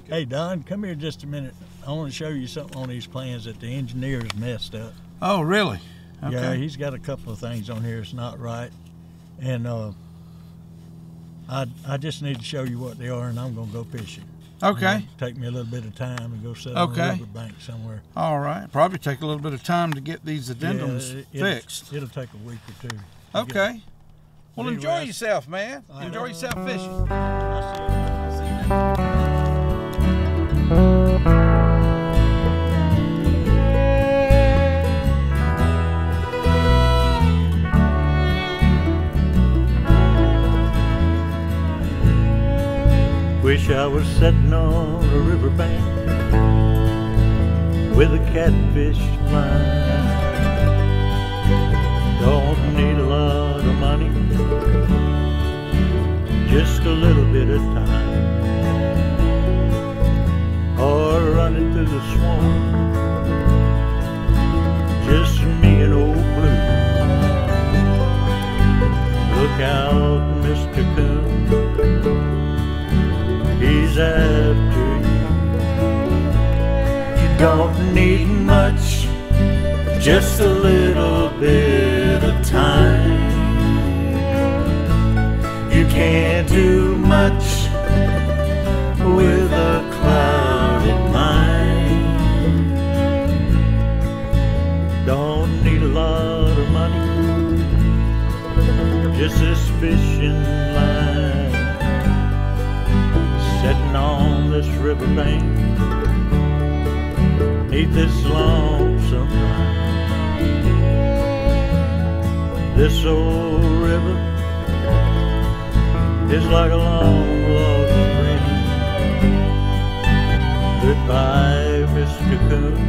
Hey, Don, come here just a minute. I want to show you something on these plans that the engineer's messed up. Oh, really? Okay. Yeah, he's got a couple of things on here that's not right. And I just need to show you what they are, and I'm going to go fishing. Okay. Take me a little bit of time and go sit on a riverbank somewhere. All right. Probably take a little bit of time to get these addendums fixed. It'll take a week or two. Okay. Well, enjoy yourself, man. Enjoy yourself fishing. I'll see you. Wish I was sitting on a riverbank with a catfish line. Don't need a lot of money, just a little bit of time. Or running through the swamp, just me and old Blue. Look out, Mr. Coon, he's after you. You don't need much, just a little bit of time. You can't do much with a clouded mind. Don't need a lot of money, just this fishing line. Sitting on this riverbank, neath this lonesome pine. This old river is like a long lost friend. Goodbye, Mr. Coon,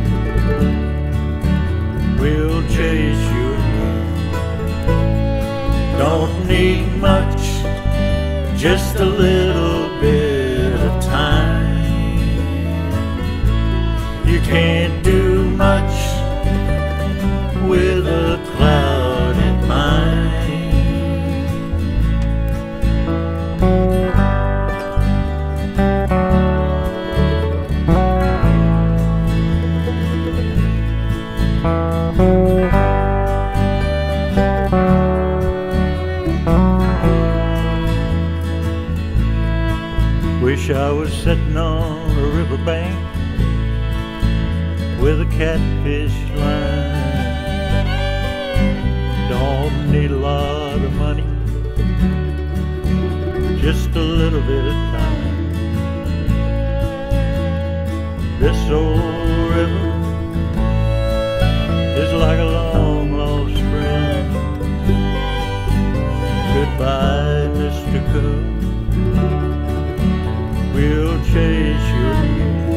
we'll chase you again. Don't need much, just a little bit of time. You can't do much with a clouded mind. Wish I was sitting on a riverbank with a catfish line. Don't need a lot of money, just a little bit of time. This old river is like a long lost friend. Goodbye, Mr. Coon, we'll chase you again.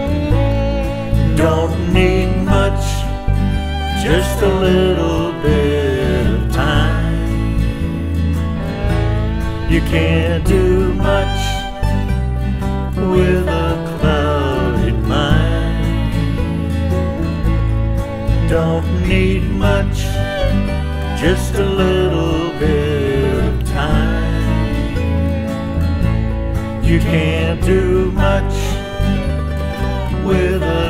Don't need much, just a little bit of time. You can't do much with a clouded mind. Don't need much, just a little bit of time. You can't do much with a